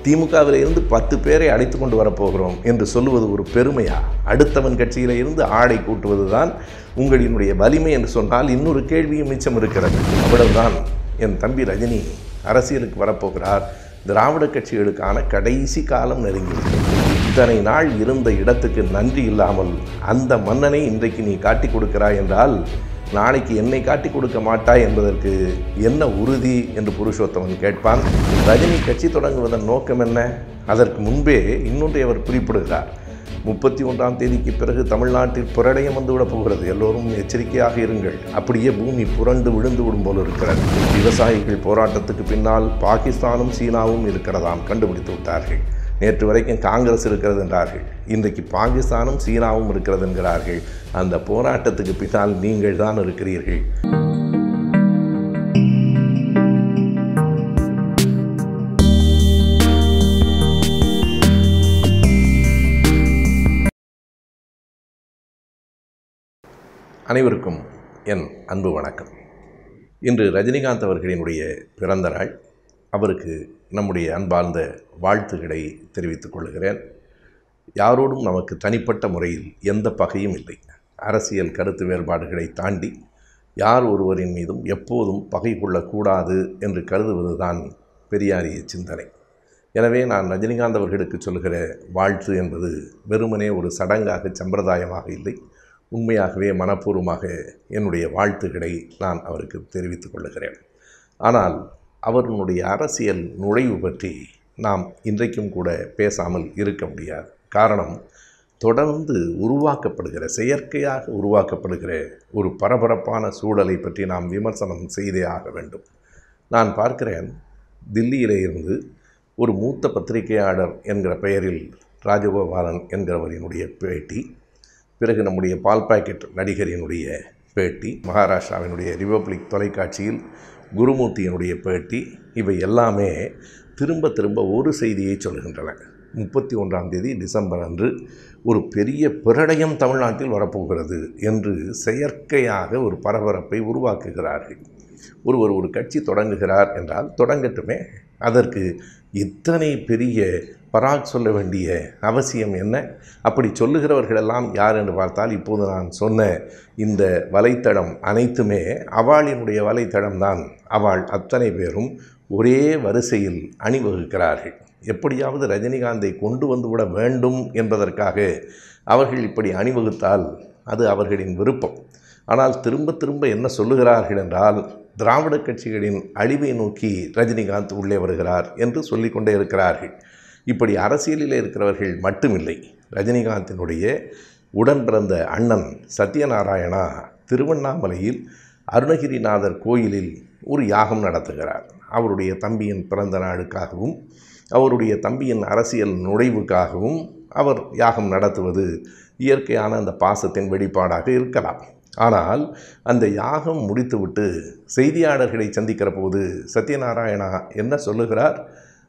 திமுகவில் இருந்து 10 பேரை அழைத்து கொண்டு வரப்போகிறோம் என்று சொல்லுவது ஒரு பெருமையா? அடுத்தவன் கட்சியில் இருந்து ஆடை கூட்டுவது தான் உங்களினுடைய வலிமை என்று சொன்னால் இன்னொரு கேள்வியும் மிச்சம் இருக்கிறது. அவ்வளவுதான். என் தம்பி ரஜினி அரசியலுக்கு வரப்போகிறார். திராவிட கட்சிகளுக்கான கடைசி காலம் நெருங்கிவிட்டது. இத்தனை நாள் இருந்த இடத்துக்கு நன்றி இல்லாமல் அந்த மன்னனை இன்றைக்கு நீ காட்டி கொடுக்கிறாய் என்றால் நாளைக்கு என்னை காட்டி கொடுக்க மாட்டாய் என்பதற்கு என்ன உறுதி என்று புருஷோத்தமன் கேட்பான். ரஜினி கட்சி தொடங்குவதன் நோக்கம் என்ன? அதற்கு முன்பே இன்னொன்றை அவர் குறிப்பிடுகிறார். 31ஆம் தேதிக்கு பிறகு தமிழ்நாட்டில் பிரளயம் வந்துவிடப் போகிறது. எல்லோரும் எச்சரிக்கையாக இருங்கள். அப்படியே பூமி புரண்டு விழுந்து விடும் போல் இருக்கிறது. விவசாயிகள் போராட்டத்துக்கு பின்னால் பாகிஸ்தானும் சீனாவும் இருக்கிறதாம் கண்டுபிடித்து விட்டார்கள். நேற்று வரைக்கும் காங்கிரஸ் இருக்கிறது என்றார்கள். இன்றைக்கு பாகிஸ்தானும் சீனாவும் இருக்கிறது என்கிறார்கள். அந்த போராட்டத்துக்கு பின்னால் நீங்கள் தான் இருக்கிறீர்கள். அனைவருக்கும் என் அன்பு வணக்கம். இன்று ரஜினிகாந்த் அவர்களினுடைய பிறந்த நாள். அவருக்கு நம்முடைய அன்பார்ந்த வாழ்த்துக்களை தெரிவித்துக் கொள்கிறேன். யாரோடும் நமக்கு தனிப்பட்ட முறையில் எந்த பகையும் இல்லை. அரசியல் கருத்து வேறுபாடுகளை தாண்டி யார் ஒருவரின் மீதும் எப்போதும் பகை கொள்ளக்கூடாது என்று கருதுவதுதான் பெரியாரிய சிந்தனை. எனவே நான் ரஜினிகாந்த் அவர்களுக்கு சொல்கிற வாழ்த்து என்பது வெறுமனே ஒரு சடங்காக சம்பிரதாயமாக இல்லை. உண்மையாகவே மனப்பூர்வமாக என்னுடைய வாழ்த்துக்களை நான் அவருக்கு தெரிவித்துக் கொள்கிறேன். ஆனால் அவர்களுடைய அரசியல் நுழைவு பற்றி நாம் இன்றைக்கும் கூட பேசாமல் இருக்க முடியாது. காரணம், தொடர்ந்து உருவாக்கப்படுகிற, செயற்கையாக உருவாக்கப்படுகிற ஒரு பரபரப்பான சூழலை பற்றி நாம் விமர்சனம் செய்தே ஆக வேண்டும். நான் பார்க்கிறேன், தில்லியிலே இருந்து ஒரு மூத்த பத்திரிகையாளர் என்கிற பெயரில் ராஜகோபாலன் என்கிறவரினுடைய பேட்டி, பிறகு நம்முடைய பால் பாக்கெட் நடிகரினுடைய பேட்டி, மகாராஷ்டிராவினுடைய ரிபப்ளிக் தொலைக்காட்சியில் குருமூர்த்தியினுடைய பேட்டி, இவை எல்லாமே திரும்ப திரும்ப ஒரு செய்தியை சொல்கின்றன. 31ஆம் தேதி டிசம்பர் அன்று ஒரு பெரிய பிரளயம் தமிழ்நாட்டில் வரப்போகிறது என்று செயற்கையாக ஒரு பரபரப்பை உருவாக்குகிறார்கள். ஒருவர் ஒரு கட்சி தொடங்குகிறார் என்றால் தொடங்கட்டுமே, அதற்கு இத்தனை பெரிய பராக் சொல்ல வேண்டிய அவசியம் என்ன? அப்படி சொல்லுகிறவர்களெல்லாம் யார் என்று பார்த்தால், இப்போது நான் சொன்ன இந்த வலைத்தளம் அனைத்துமே அவளினுடைய வலைத்தளம்தான். அவள் அத்தனை பேரும் ஒரே வரிசையில் அணிவகுக்கிறார்கள். எப்படியாவது ரஜினிகாந்தை கொண்டு வந்துவிட வேண்டும் என்பதற்காக அவர்கள் இப்படி அணிவகுத்தால் அது அவர்களின் விருப்பம். ஆனால் திரும்ப திரும்ப என்ன சொல்லுகிறார்கள் என்றால், திராவிட கட்சிகளின் அழிவை நோக்கி ரஜினிகாந்த் உள்ளே வருகிறார் என்று சொல்லிக்கொண்டே இருக்கிறார்கள். இப்படி அரசியலில் இருக்கிறவர்கள் மட்டுமில்லை. ரஜினிகாந்தினுடைய உடன் பிறந்த அண்ணன் சத்யநாராயணா திருவண்ணாமலையில் அருணகிரிநாதர் கோயிலில் ஒரு யாகம் நடத்துகிறார். அவருடைய தம்பியின் பிறந்த நாளுக்காகவும் அவருடைய தம்பியின் அரசியல் நுழைவுக்காகவும் அவர் யாகம் நடத்துவது இயற்கையான அந்த பாசத்தின் வெளிப்பாடாக இருக்கலாம். ஆனால் அந்த யாகம் முடித்துவிட்டு செய்தியாளர்களை சந்திக்கிற போது சத்யநாராயணா என்ன சொல்லுகிறார்?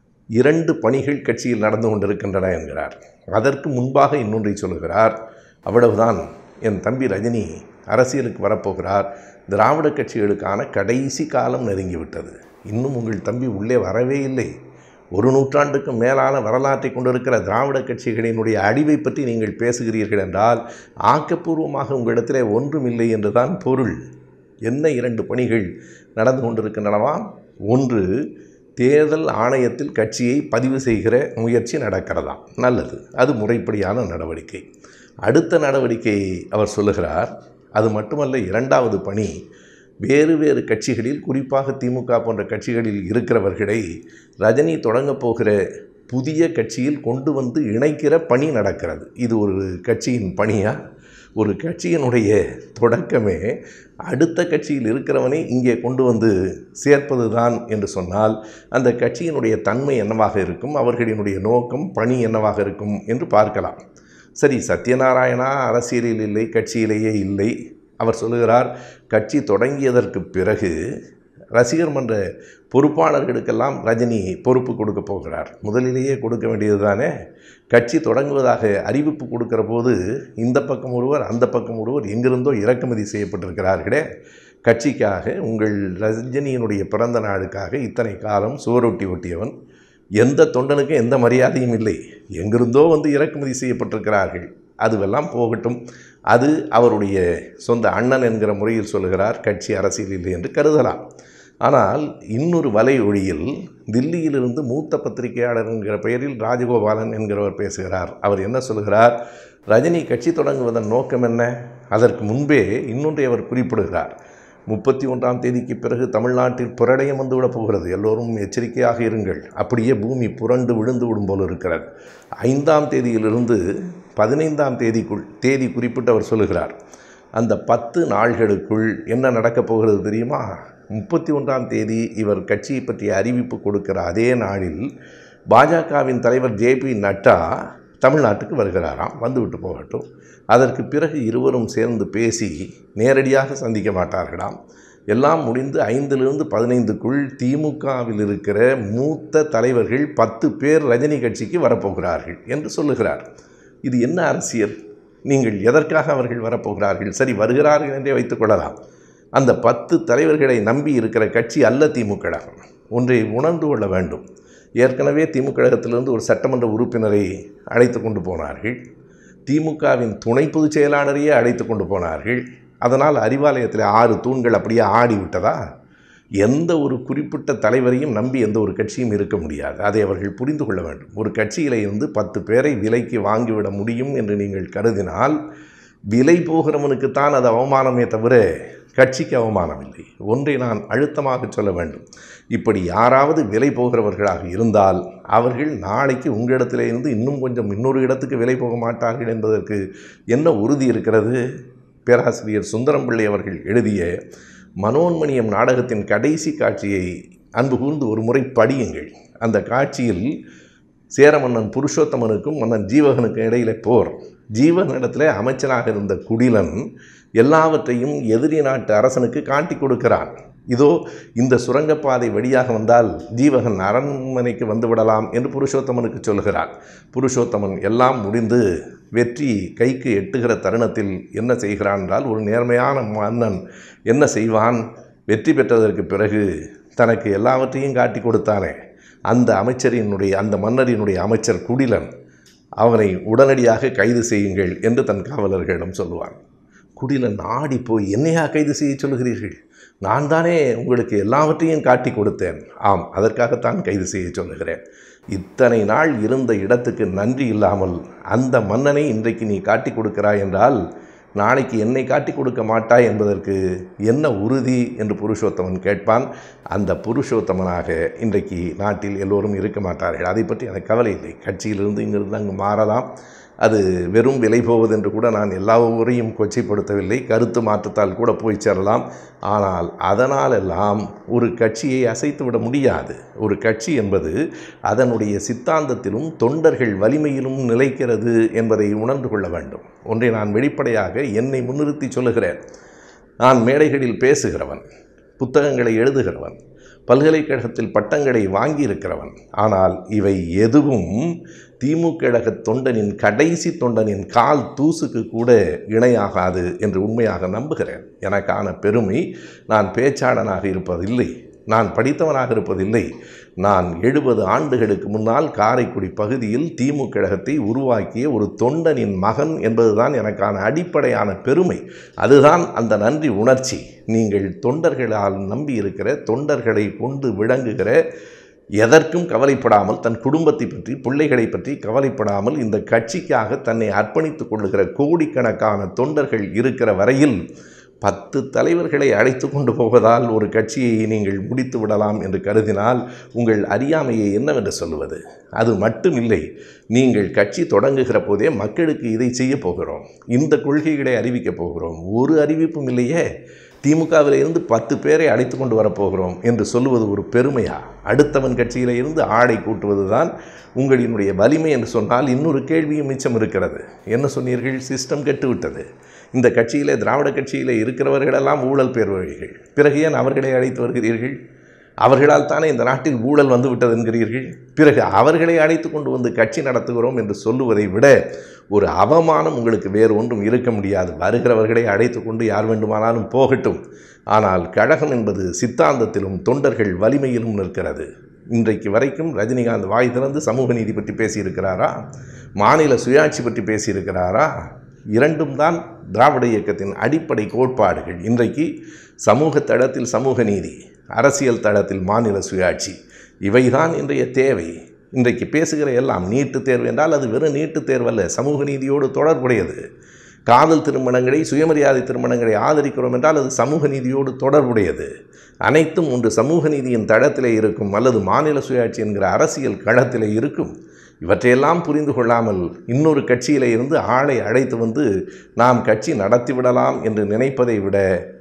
2 பணிகள் கட்சியில் நடந்து கொண்டிருக்கின்றன என்கிறார். அதற்கு முன்பாக இன்னொன்றை சொல்லுகிறார். அவ்வளவுதான், என் தம்பி ரஜினி அரசியலுக்கு வரப்போகிறார். திராவிட கட்சிகளுக்கான கடைசி காலம் நெருங்கிவிட்டது. இன்னும் உங்கள் தம்பி உள்ளே வரவே இல்லை. 1 நூற்றாண்டுக்கும் மேலான வரலாற்றை கொண்டிருக்கிற திராவிட கட்சிகளினுடைய அழிவை பற்றி நீங்கள் பேசுகிறீர்கள் என்றால் ஆக்கப்பூர்வமாக உங்களிடத்திலே ஒன்றுமில்லை என்றுதான் பொருள். என்ன 2 பணிகள் நடந்து கொண்டிருக்கின்றனவா? ஒன்று, தேர்தல் ஆணையத்தில் கட்சியை பதிவு செய்கிற முயற்சி நடக்கிறதாம். நல்லது, அது முறைப்படியான நடவடிக்கை. அடுத்த நடவடிக்கையை அவர் சொல்லுகிறார். அது மட்டுமல்ல, 2வது பணி, வேறு வேறு கட்சிகளில், குறிப்பாக திமுக போன்ற கட்சிகளில் இருக்கிறவர்களை ரஜினி தொடங்கப் போகிற புதிய கட்சியில் கொண்டு வந்து இணைக்கிற பணி நடக்கிறது. இது ஒரு கட்சியின் பணியா? ஒரு கட்சியினுடைய தொடக்கமே அடுத்த கட்சியில் இருக்கிறவனை இங்கே கொண்டு வந்து சேர்ப்பது தான் என்று சொன்னால் அந்த கட்சியினுடைய தன்மை என்னவாக இருக்கும், அவர்களினுடைய நோக்கம், பணி என்னவாக இருக்கும் என்று பார்க்கலாம். சரி, சத்யநாராயணா அரசியலில் இல்லை, கட்சியிலேயே இல்லை. அவர் சொல்லுகிறார், கட்சி தொடங்கியதற்கு பிறகு ரசிகர் மன்ற பொறுப்பாளர்களுக்கெல்லாம் ரஜினி பொறுப்பு கொடுக்க போகிறார். முதலிலேயே கொடுக்க வேண்டியது தானே. கட்சி தொடங்குவதாக அறிவிப்பு கொடுக்கிற போது இந்த பக்கம் ஒருவர், அந்த பக்கம் ஒருவர் எங்கிருந்தோ இறக்குமதி செய்யப்பட்டிருக்கிறார்களே. கட்சிக்காக, உங்கள் ரஜினியினுடைய பிறந்த நாளுக்காக இத்தனை காலம் சுவரொட்டி ஒட்டியவன், எந்த தொண்டனுக்கும் எந்த மரியாதையும் இல்லை. எங்கிருந்தோ வந்து இறக்குமதி செய்யப்பட்டிருக்கிறார்கள். அதுவெல்லாம் போகட்டும். அது அவருடைய சொந்த அண்ணன் என்கிற முறையில் சொல்லுகிறார். கட்சி அரசியல் இல்லை என்று கருதலாம். ஆனால் இன்னொரு வலை ஒளியில் தில்லியிலிருந்து மூத்த பத்திரிகையாளர் என்கிற பெயரில் ராஜகோபாலன் என்கிறவர் பேசுகிறார். அவர் என்ன சொல்கிறார்? ரஜினி கட்சி தொடங்குவதன் நோக்கம் என்ன? அதற்கு முன்பே இன்னொன்றை அவர் குறிப்பிடுகிறார். 31ஆம் தேதிக்கு பிறகு தமிழ்நாட்டில் பிரளயம் வந்துவிடப் போகிறது. எல்லோரும் எச்சரிக்கையாக இருங்கள். அப்படியே பூமி புரண்டு விழுந்து விடும் போல் இருக்கிறது. 5ஆம் தேதியிலிருந்து 15ஆம் தேதி குறிப்பிட்டு அவர் சொல்லுகிறார். அந்த 10 நாள்களுக்குள் என்ன நடக்கப் போகிறது தெரியுமா? 31ஆம் தேதி இவர் கட்சியை பற்றிய அறிவிப்பு கொடுக்கிற அதே நாளில் பாஜகவின் தலைவர் ஜே.பி. நட்டா தமிழ்நாட்டுக்கு வருகிறாராம். வந்துவிட்டு போகட்டும். அதற்கு பிறகு இருவரும் சேர்ந்து பேசி நேரடியாக சந்திக்க மாட்டார்களாம். எல்லாம் முடிந்து 5லிருந்து 15க்குள் திமுகவில் இருக்கிற மூத்த தலைவர்கள் 10 பேர் ரஜினி கட்சிக்கு வரப்போகிறார்கள் என்று சொல்லுகிறார். இது என்ன அரசியல்? நீங்கள் எதற்காக அவர்கள் வரப்போகிறார்கள்? சரி, வருகிறார்கள் என்றே வைத்துக்கொள்ளலாம். அந்த 10 தலைவர்களை நம்பி இருக்கிற கட்சி அல்ல திமுக கழகம். ஒன்றை உணர்ந்து கொள்ள வேண்டும். ஏற்கனவே திமுக கழகத்திலிருந்து ஒரு சட்டமன்ற உறுப்பினரை அழைத்து கொண்டு போனார்கள். திமுகவின் துணை பொதுச் செயலாளரையே அழைத்து கொண்டு போனார்கள். அதனால் அறிவாலயத்தில் 6 தூண்கள் அப்படியே ஆடிவிட்டதா? எந்த ஒரு குறிப்பிட்ட தலைவரையும் நம்பி எந்த ஒரு கட்சியும் இருக்க முடியாது. அதை அவர்கள் புரிந்து கொள்ள வேண்டும். ஒரு கட்சியில் இருந்து 10 பேரை விலைக்கு வாங்கிவிட முடியும் என்று நீங்கள் கருதினால் விலை போகிறவனுக்குத்தான் அது அவமானமே தவிர கட்சிக்கு அவமானம் இல்லை. ஒன்றை நான் அழுத்தமாக சொல்ல வேண்டும். இப்படி யாராவது விலை போகிறவர்களாக இருந்தால் அவர்கள் நாளைக்கு உங்களிடத்திலிருந்து இன்னும் கொஞ்சம் இன்னொரு இடத்துக்கு விலை போக மாட்டார்கள் என்பதற்கு என்ன உறுதி இருக்கிறது? பேராசிரியர் சுந்தரம் பிள்ளை அவர்கள் எழுதிய மனோன்மணியம் நாடகத்தின் கடைசி காட்சியை அன்பு கூர்ந்து ஒரு முறை படியுங்கள். அந்த காட்சியில் சேர மன்னன் புருஷோத்தமனுக்கும் மன்னன் ஜீவகனுக்கும் இடையிலே போர். ஜீவகனிடத்தில் அமைச்சனாக இருந்த குடிலன் எல்லாவற்றையும் எதிரி நாட்டு அரசனுக்கு காட்டி கொடுக்கிறான். இதோ இந்த சுரங்கப்பாதை வழியாக வந்தால் ஜீவகன் அரண்மனைக்கு வந்துவிடலாம் என்று புருஷோத்தமனுக்கு சொல்கிறான். புருஷோத்தமன் எல்லாம் முடிந்து வெற்றி கைக்கு எட்டுகிற தருணத்தில் என்ன செய்கிறான் என்றால், ஒரு நேர்மையான மன்னன் என்ன செய்வான்? வெற்றி பெற்றதற்கு பிறகு தனக்கு எல்லாவற்றையும் காட்டி கொடுத்தானே அந்த மன்னரினுடைய அமைச்சர் குடிலன், அவனை உடனடியாக கைது செய்யுங்கள் என்று தன் காவலர்களிடம் சொல்லுவான். குடிலன் ஆடி போய், என்னையா கைது செய்ய சொல்லுகிறீர்கள்? நான் தானே உங்களுக்கு எல்லாவற்றையும் காட்டி கொடுத்தேன். ஆம், அதற்காகத்தான் கைது செய்ய சொல்லுகிறேன். இத்தனை நாள் இருந்த இடத்துக்கு நன்றி இல்லாமல் அந்த மன்னனை இன்றைக்கு நீ காட்டி கொடுக்கிறாய் என்றால் நாளைக்கு என்னை காட்டி கொடுக்க மாட்டாய் என்பதற்கு என்ன உறுதி என்று புருஷோத்தமன் கேட்பான். அந்த புருஷோத்தமனாக இன்றைக்கு நாட்டில் எல்லோரும் இருக்க மாட்டார்கள். அதை பற்றி எனக்கு கவலை இல்லை. கட்சியிலிருந்து இங்கிருந்து அங்கு மாறலாம். அது வெறும் விலை போவது என்று கூட நான் எல்லா ஊரையும் கொச்சைப்படுத்தவில்லை. கருத்து மாற்றத்தால் கூட போய் சேரலாம். ஆனால் அதனாலெல்லாம் ஒரு கட்சியை அசைத்து விட முடியாது. ஒரு கட்சி என்பது அதனுடைய சித்தாந்தத்திலும் தொண்டர்கள் வலிமையிலும் நிலைக்கிறது என்பதை உணர்ந்து கொள்ள வேண்டும். ஒன்றை நான் வெளிப்படையாக என்னை முன்னிறுத்தி சொல்லுகிறேன். நான் மேடைகளில் பேசுகிறவன், புத்தகங்களை எழுதுகிறவன், பல்கலைக்கழகத்தில் பட்டங்களை வாங்கியிருக்கிறவன். ஆனால் இவை எதுவும் திமுக கழக தொண்டனின் கடைசி தொண்டனின் கால் தூசுக்கு கூட இணையாகாது என்று உண்மையாக நம்புகிறேன். எனக்கான பெருமை நான் பேச்சாளனாக இருப்பதில்லை, நான் படித்தவனாக இருப்பதில்லை. நான் 70 ஆண்டுகளுக்கு முன்னால் காரைக்குடி பகுதியில் திமுக கழகத்தை உருவாக்கிய ஒரு தொண்டனின் மகன் என்பதுதான் எனக்கான அடிப்படையான பெருமை. அதுதான் அந்த நன்றி உணர்ச்சி. நீங்கள் தொண்டர்களால் நம்பி இருக்கிற, தொண்டர்களை கொண்டு விளங்குகிற, எதற்கும் கவலைப்படாமல், தன் குடும்பத்தை பற்றி பிள்ளைகளை பற்றி கவலைப்படாமல் இந்த கட்சிக்காக தன்னை அர்ப்பணித்துக் கொள்ளுகிற கோடிக்கணக்கான தொண்டர்கள் இருக்கிற வரையில் 10 தலைவர்களை அழைத்து கொண்டு போவதால் ஒரு கட்சியை நீங்கள் முடித்து விடலாம் என்று கருதினால் உங்கள் அறியாமையை என்னவென்று சொல்லுவது? அது மட்டுமில்லை, நீங்கள் கட்சி தொடங்குகிற போதே மக்களுக்கு இதை செய்ய போகிறோம், இந்த கொள்கைகளை அறிவிக்கப் போகிறோம், ஒரு அறிவிப்பும் இல்லையே. திமுகவில் இருந்து 10 பேரை அழைத்து கொண்டு வரப்போகிறோம் என்று சொல்லுவது ஒரு பெருமையா? அடுத்தவன் கட்சியில் இருந்து ஆடை கூட்டுவது தான் உங்களினுடைய வலிமை என்று சொன்னால் இன்னொரு கேள்வியும் மிச்சம் இருக்கிறது. என்ன சொன்னீர்கள்? சிஸ்டம் கெட்டுவிட்டது. இந்த கட்சியில், திராவிட கட்சியில் இருக்கிறவர்களெல்லாம் ஊழல் பேர்வழிகள். பிறகு ஏன் அவர்களை அழைத்து வருகிறீர்கள்? அவர்களால் தானே இந்த நாட்டில் ஊழல் வந்து விட்டது என்கிறீர்கள். பிறகு அவர்களை அழைத்து கொண்டு வந்து கட்சி நடத்துகிறோம் என்று சொல்லுவதை விட ஒரு அவமானம் உங்களுக்கு வேறு ஒன்றும் இருக்க முடியாது. வருகிறவர்களை அழைத்து கொண்டு யார் வேண்டுமானாலும் போகட்டும். ஆனால் கழகம் என்பது சித்தாந்தத்திலும் தொண்டர்கள் வலிமையிலும் நிற்கிறது. இன்றைக்கு வரைக்கும் ரஜினிகாந்த் வாய் திறந்து சமூக நீதி பற்றி பேசியிருக்கிறாரா? மாநில சுயாட்சி பற்றி பேசியிருக்கிறாரா? இரண்டும் தான் திராவிட இயக்கத்தின் அடிப்படை கோட்பாடுகள். இன்றைக்கு சமூக தளத்தில் சமூக நீதி, அரசியல் தளத்தில் மாநில சுயாட்சி, இவைதான் இன்றைய தேவை. இன்றைக்கு பேசுகிற எல்லாம் நீட்டு தேர்வு என்றால் அது வெறும் நீட்டு தேர்வல்ல, சமூக நீதியோடு தொடர்புடையது. காதல் திருமணங்களை, சுயமரியாதை திருமணங்களை ஆதரிக்கிறோம் என்றால் அது சமூக நீதியோடு தொடர்புடையது. அனைத்தும் ஒன்று சமூக நீதியின் தளத்திலே இருக்கும் அல்லது மாநில சுயாட்சி என்கிற அரசியல் களத்திலே இருக்கும். இவற்றையெல்லாம் புரிந்து கொள்ளாமல் இன்னொரு கட்சியிலே இருந்து ஆளை அழைத்து வந்து நாம் கட்சி நடத்திவிடலாம் என்று நினைப்பதை விட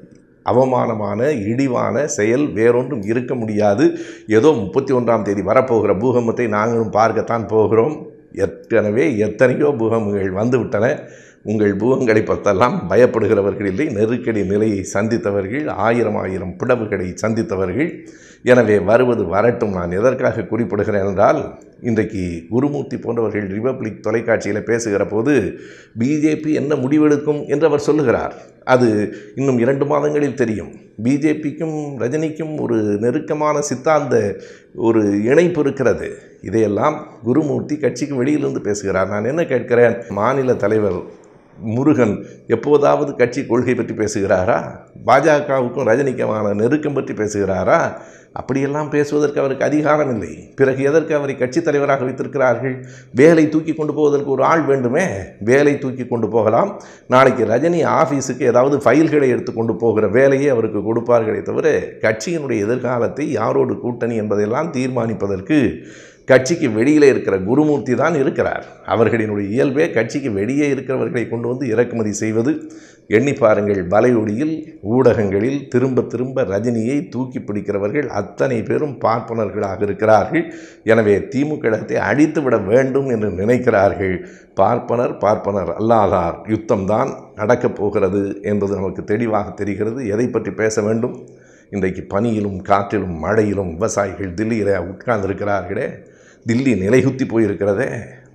அவமானமான இழிவான செயல் வேறொன்றும் இருக்க முடியாது. ஏதோ 31ஆம் தேதி வரப்போகிற பூகம்பத்தை நாங்களும் பார்க்கத்தான் போகிறோம். ஏற்கனவே எத்தனையோ பூகம்பங்கள் வந்துவிட்டன. உங்கள் பூகங்களை பற்றெல்லாம் பயப்படுகிறவர்கள் இல்லை, நெருக்கடி நிலையை சந்தித்தவர்கள், ஆயிரம் பிளவுகளை சந்தித்தவர்கள். எனவே வருவது வரட்டும். நான் எதற்காக குறிப்பிடுகிறேன் என்றால், இன்றைக்கு குருமூர்த்தி போன்றவர்கள் ரிபப்ளிக் தொலைக்காட்சியில் பேசுகிற போது பிஜேபி என்ன முடிவெடுக்கும் என்று அவர் சொல்லுகிறார். அது இன்னும் 2 மாதங்களில் தெரியும். பிஜேபிக்கும் ரஜினிக்கும் ஒரு நெருக்கமான சித்தாந்த ஒரு இணைப்பு இருக்கிறது. இதையெல்லாம் குருமூர்த்தி கட்சிக்கு வெளியிலிருந்து பேசுகிறார். நான் என்ன கேட்கிறேன், மாநில தலைவர் முருகன் எப்போதாவது கட்சி கொள்கை பற்றி பேசுகிறாரா? பாஜகவுக்கும் ரஜினிக்குமான நெருக்கம் பற்றி பேசுகிறாரா? அப்படியெல்லாம் பேசுவதற்கு அவருக்கு அதிகாரம் இல்லை. பிறகு எதற்கு அவரை கட்சித் தலைவராக வைத்திருக்கிறார்கள்? வேலை தூக்கி கொண்டு போவதற்கு ஒரு ஆள் வேண்டுமே. வேலை தூக்கி கொண்டு போகலாம். நாளைக்கு ரஜினி ஆஃபீஸுக்கு ஏதாவது ஃபைல்களை எடுத்து கொண்டு போகிற வேலையை அவருக்கு கொடுப்பார்களே தவிர கட்சியினுடைய எதிர்காலத்தை யாரோடு கூட்டணி என்பதையெல்லாம் தீர்மானிப்பதற்கு கட்சிக்கு வெளியிலே இருக்கிற குருமூர்த்தி தான் இருக்கிறார். அவர்களினுடைய இயல்பே கட்சிக்கு வெளியே இருக்கிறவர்களை கொண்டு வந்து இறக்குமதி செய்வது. எண்ணி பாருங்கள், வலையொலியில் ஊடகங்களில் திரும்ப ரஜினியை தூக்கி பிடிக்கிறவர்கள் அத்தனை பேரும் பார்ப்பனர்களாக இருக்கிறார்கள். எனவே திமுகத்தை அழித்துவிட வேண்டும் என்று நினைக்கிறார்கள். பார்ப்பனர் அல்லாதார் யுத்தம்தான் நடக்கப் போகிறது என்பது நமக்கு தெளிவாக தெரிகிறது. எதை பற்றி பேச வேண்டும்? இன்றைக்கு பனியிலும் காற்றிலும் மழையிலும் விவசாயிகள் தில்லியில் உட்கார்ந்திருக்கிறார்களே. தில்லி நிலைகுத்தி போயிருக்கிறதே.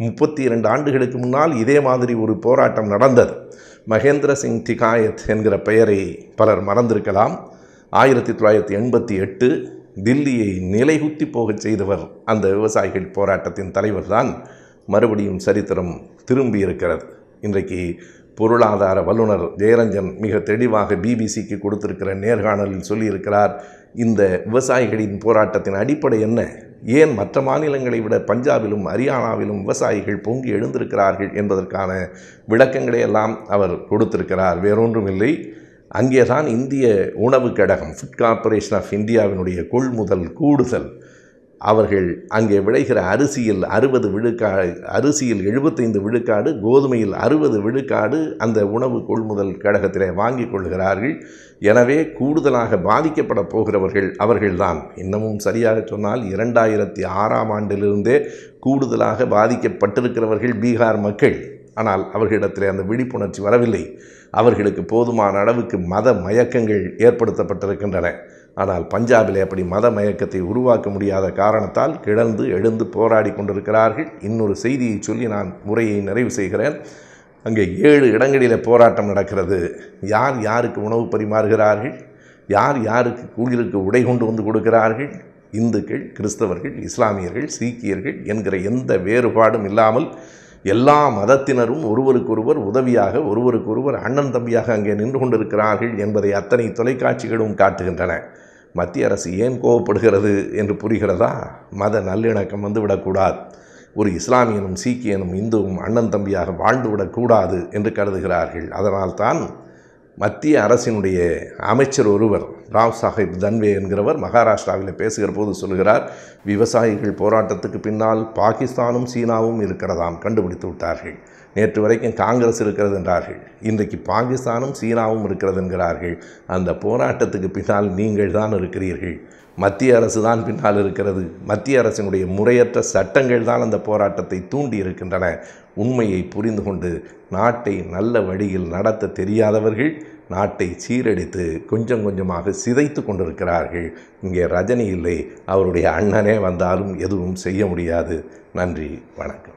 32 ஆண்டுகளுக்கு முன்னால் இதே மாதிரி ஒரு போராட்டம் நடந்தது. மகேந்திர சிங் திகாயத் என்கிற பெயரை பலர் மறந்திருக்கலாம். 1988 தில்லியை நிலைகுத்தி போகச் செய்தவர் அந்த விவசாயிகள் போராட்டத்தின் தலைவர் தான். மறுபடியும் சரித்திரம் திரும்பி இருக்கிறது. இன்றைக்கு பொருளாதார வல்லுநர் ஜெயரஞ்சன் மிக தெளிவாக பிபிசிக்கு கொடுத்திருக்கிற நேர்காணலில் சொல்லியிருக்கிறார், இந்த விவசாயிகளின் போராட்டத்தின் அடிப்படை என்ன? ஏன் மற்ற மாநிலங்களை விட பஞ்சாபிலும் ஹரியானாவிலும் விவசாயிகள் பொங்கி எழுந்திருக்கிறார்கள் என்பதற்கான விளக்கங்களை எல்லாம் அவர் கொடுத்திருக்கிறார். வேறொன்றும் இல்லை, அங்கேதான் இந்திய உணவு கழகம், ஃபுட் கார்ப்பரேஷன் ஆஃப் இந்தியாவினுடைய கொள்முதல் கூடுதல். அவர்கள் அங்கே விளைகிற அரிசியில் 60 விழுக்காடு, அரிசியில் 75 விழுக்காடு, கோதுமையில் 60 விழுக்காடு அந்த உணவு கொள்முதல் கழகத்திலே வாங்கி கொள்கிறார்கள். எனவே கூடுதலாக பாதிக்கப்பட போகிறவர்கள் அவர்கள்தான். இன்னமும் சரியாக சொன்னால் 2006ஆம் ஆண்டிலிருந்தே கூடுதலாக பாதிக்கப்பட்டிருக்கிறவர்கள் பீகார் மக்கள். ஆனால் அவர்களிடத்தில் அந்த விழிப்புணர்ச்சி வரவில்லை. அவர்களுக்கு போதுமான அளவுக்கு மத மயக்கங்கள் ஏற்படுத்தப்பட்டிருக்கின்றன. ஆனால் பஞ்சாபிலே அப்படி மத மயக்கத்தை உருவாக்க முடியாத காரணத்தால் கிளர்ந்து எழுந்து போராடி கொண்டிருக்கிறார்கள். இன்னொரு செய்தியை சொல்லி நான் உரையை நிறைவு செய்கிறேன். அங்கே 7 இடங்களில் போராட்டம் நடக்கிறது. யார் யாருக்கு உணவு பரிமாறுகிறார்கள்? யார் யாருக்கு குளிருக்கு உடை கொண்டு வந்து கொடுக்கிறார்கள்? இந்துக்கள், கிறிஸ்தவர்கள், இஸ்லாமியர்கள், சீக்கியர்கள் என்கிற எந்த வேறுபாடும் இல்லாமல் எல்லா மதத்தினரும் ஒருவருக்கொருவர் உதவியாக, ஒருவருக்கொருவர் அண்ணன் தம்பியாக அங்கே நின்று கொண்டிருக்கிறார்கள் என்பதை அத்தனை தொலைக்காட்சிகளும் காட்டுகின்றன. மத்திய அரசு ஏன் கோபப்படுகிறது என்று புரிகிறதா? மத நல்லிணக்கம் வந்துவிடக்கூடாது, ஒரு இஸ்லாமியனும் சீக்கியனும் இந்துவும் அண்ணன் தம்பியாக வாழ்ந்துவிடக்கூடாது என்று கருதுகிறார்கள். அதனால்தான் மத்திய அரசினுடைய அமைச்சர் ஒருவர், ராவ் சாஹிப் தன்வே என்கிறவர், மகாராஷ்டிராவில் பேசுகிற போது சொல்கிறார், விவசாயிகள் போராட்டத்துக்கு பின்னால் பாகிஸ்தானும் சீனாவும் இருக்கிறதாம், கண்டுபிடித்து விட்டார்கள். நேற்று வரைக்கும் காங்கிரஸ் இருக்கிறது என்றார்கள், இன்றைக்கு பாகிஸ்தானும் சீனாவும் இருக்கிறது என்கிறார்கள். அந்த போராட்டத்துக்கு பின்னால் நீங்கள் தான் இருக்கிறீர்கள். மத்திய அரசு தான் பின்னால் இருக்கிறது. மத்திய அரசினுடைய முறையற்ற சட்டங்கள் தான் அந்த போராட்டத்தை தூண்டி இருக்கின்றன. உண்மையை புரிந்து கொண்டு நாட்டை நல்ல வழியில் நடத்த தெரியாதவர்கள் நாட்டை சீரடித்து கொஞ்சம் கொஞ்சமாக சிதைத்து கொண்டிருக்கிறார்கள். இங்கே ரஜினி இல்லை, அவருடைய அண்ணனே வந்தாலும் எதுவும் செய்ய முடியாது. நன்றி, வணக்கம்.